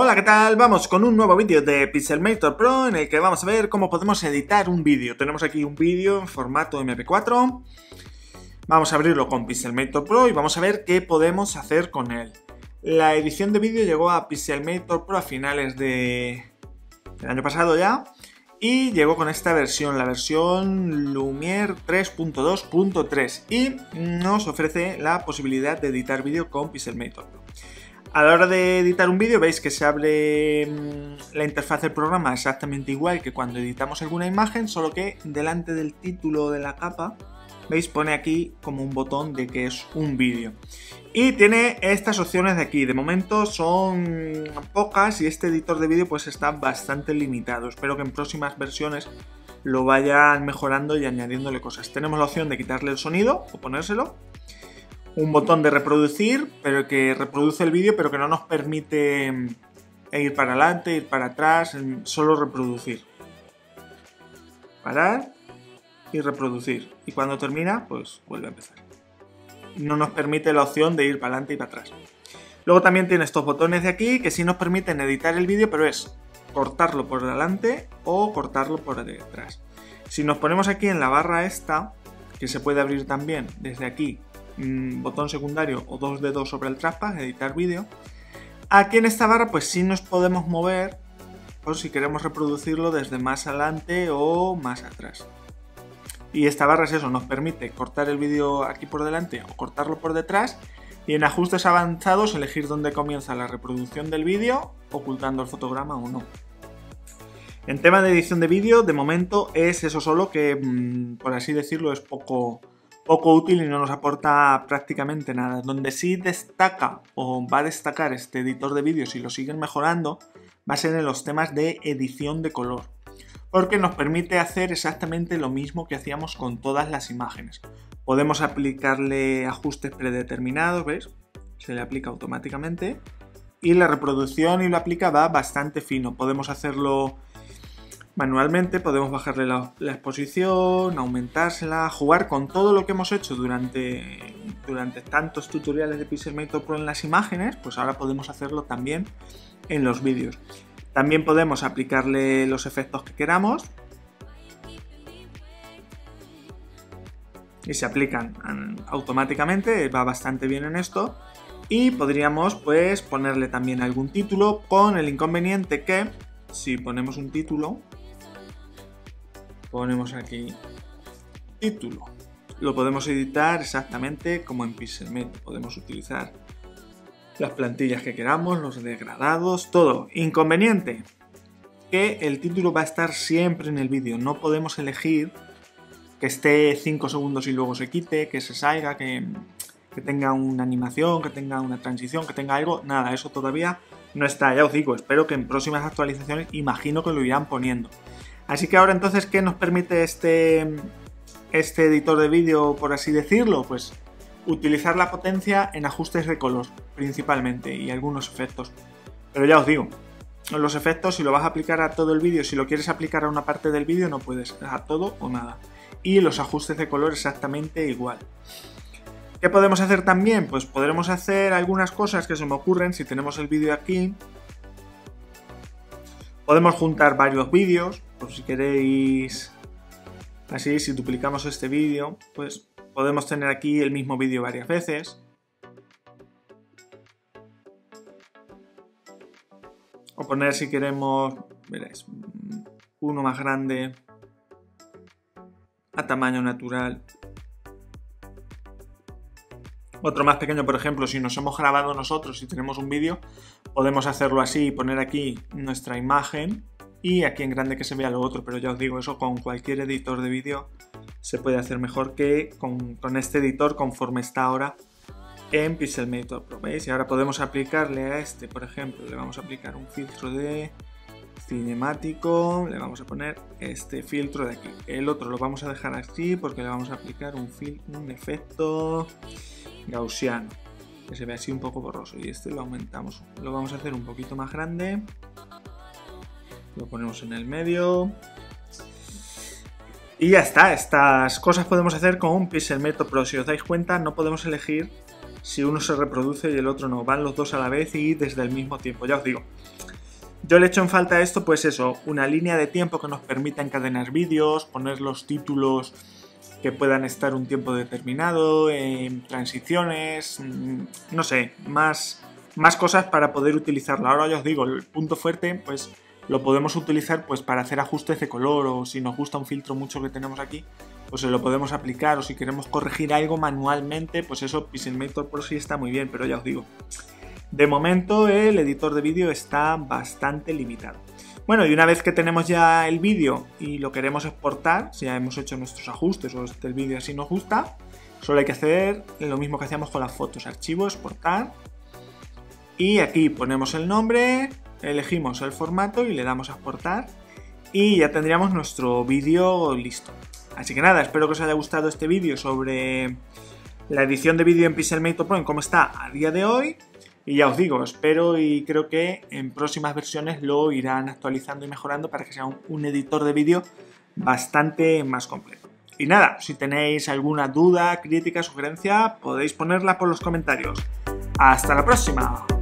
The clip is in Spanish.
Hola, ¿qué tal? Vamos con un nuevo vídeo de Pixelmator Pro en el que vamos a ver cómo podemos editar un vídeo. Tenemos aquí un vídeo en formato MP4. Vamos a abrirlo con Pixelmator Pro y vamos a ver qué podemos hacer con él. La edición de vídeo llegó a Pixelmator Pro a finales del año pasado ya. Y llegó con esta versión, la versión Lumiere 3.2.3. Y nos ofrece la posibilidad de editar vídeo con Pixelmator Pro. A la hora de editar un vídeo veis que se abre la interfaz del programa exactamente igual que cuando editamos alguna imagen, solo que delante del título de la capa, veis, pone aquí como un botón de que es un vídeo. Y tiene estas opciones de aquí, de momento son pocas y este editor de vídeo pues está bastante limitado. Espero que en próximas versiones lo vayan mejorando y añadiéndole cosas. Tenemos la opción de quitarle el sonido o ponérselo. Un botón de reproducir, pero que reproduce el vídeo, pero que no nos permite ir para adelante, ir para atrás, solo reproducir. Parar y reproducir. Y cuando termina, pues vuelve a empezar. No nos permite la opción de ir para adelante y para atrás. Luego también tiene estos botones de aquí que sí nos permiten editar el vídeo, pero es cortarlo por delante o cortarlo por detrás. Si nos ponemos aquí en la barra esta, que se puede abrir también desde aquí, botón secundario o dos dedos sobre el trackpad, editar vídeo. Aquí en esta barra pues sí nos podemos mover por si queremos reproducirlo desde más adelante o más atrás. Y esta barra es eso, nos permite cortar el vídeo aquí por delante o cortarlo por detrás y en ajustes avanzados elegir dónde comienza la reproducción del vídeo, ocultando el fotograma o no. En tema de edición de vídeo, de momento es eso solo que, por así decirlo, es poco útil y no nos aporta prácticamente nada. Donde sí destaca o va a destacar este editor de vídeo, si lo siguen mejorando, va a ser en los temas de edición de color, porque nos permite hacer exactamente lo mismo que hacíamos con todas las imágenes. Podemos aplicarle ajustes predeterminados, ¿ves? Se le aplica automáticamente y la reproducción y lo aplica va bastante fino. Podemos hacerlo manualmente, podemos bajarle la exposición, aumentársela, jugar con todo lo que hemos hecho durante tantos tutoriales de Pixelmator Pro en las imágenes, pues ahora podemos hacerlo también en los vídeos. También podemos aplicarle los efectos que queramos y se aplican automáticamente, va bastante bien en esto. Y podríamos pues ponerle también algún título, con el inconveniente que si ponemos un título, ponemos aquí título, lo podemos editar exactamente como en Pixelmator. Podemos utilizar las plantillas que queramos, los degradados, todo. Inconveniente, que el título va a estar siempre en el vídeo. No podemos elegir que esté 5 segundos y luego se quite, que se salga, que tenga una animación, que tenga una transición, que tenga algo. Nada, eso todavía no está. Ya os digo, espero que en próximas actualizaciones imagino que lo irán poniendo. Así que ahora entonces, ¿qué nos permite este editor de vídeo, por así decirlo? Pues utilizar la potencia en ajustes de color, principalmente, y algunos efectos. Pero ya os digo, los efectos, si lo vas a aplicar a todo el vídeo, si lo quieres aplicar a una parte del vídeo, no puedes, a todo o nada. Y los ajustes de color exactamente igual. ¿Qué podemos hacer también? Pues podremos hacer algunas cosas que se me ocurren si tenemos el vídeo aquí. Podemos juntar varios vídeos, por si queréis. Así, si duplicamos este vídeo, pues podemos tener aquí el mismo vídeo varias veces. O poner, si queremos, veréis, uno más grande a tamaño natural. Otro más pequeño, por ejemplo, si nos hemos grabado nosotros y tenemos un vídeo, podemos hacerlo así y poner aquí nuestra imagen y aquí en grande que se vea lo otro, pero ya os digo, eso con cualquier editor de vídeo se puede hacer mejor que con este editor conforme está ahora en Pixelmator Pro, ¿veis? Y ahora podemos aplicarle a este, por ejemplo, le vamos a aplicar un filtro de cinemático, le vamos a poner este filtro de aquí. El otro lo vamos a dejar así porque le vamos a aplicar un efecto gaussiano, que se ve así un poco borroso, y este lo aumentamos, lo vamos a hacer un poquito más grande, lo ponemos en el medio y ya está. Estas cosas podemos hacer con un Pixelmator Pro. Si os dais cuenta, no podemos elegir si uno se reproduce y el otro no, van los dos a la vez y desde el mismo tiempo. Ya os digo, Yo le echo en falta esto, pues eso, una línea de tiempo que nos permita encadenar vídeos, poner los títulos que puedan estar un tiempo determinado, transiciones, no sé, más cosas para poder utilizarlo. Ahora ya os digo, el punto fuerte, pues lo podemos utilizar pues para hacer ajustes de color, o si nos gusta un filtro mucho que tenemos aquí, pues se lo podemos aplicar, o si queremos corregir algo manualmente, pues eso Pixelmator Pro sí está muy bien, pero ya os digo, de momento el editor de vídeo está bastante limitado. Bueno, y una vez que tenemos ya el vídeo y lo queremos exportar, si ya hemos hecho nuestros ajustes o el vídeo así nos gusta, solo hay que hacer lo mismo que hacíamos con las fotos, archivo, exportar, y aquí ponemos el nombre, elegimos el formato y le damos a exportar y ya tendríamos nuestro vídeo listo. Así que nada, espero que os haya gustado este vídeo sobre la edición de vídeo en Pixelmator Pro, en cómo está a día de hoy. Y ya os digo, espero y creo que en próximas versiones lo irán actualizando y mejorando para que sea un editor de vídeo bastante más completo. Y nada, si tenéis alguna duda, crítica, sugerencia, podéis ponerla por los comentarios. ¡Hasta la próxima!